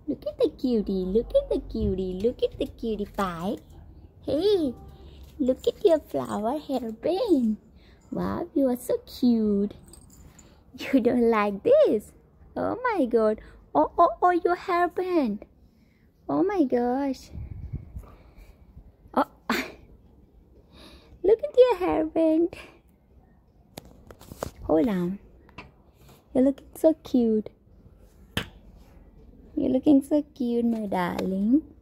Look at the cutie, look at the cutie, look at the cutie pie. Hey, look at your flower hairband. Wow, you are so cute. You don't like this? Oh my god. Oh, your hairband. Oh my gosh. Oh, look at your hairband. Hold on. You're looking so cute. You're looking so cute, my darling.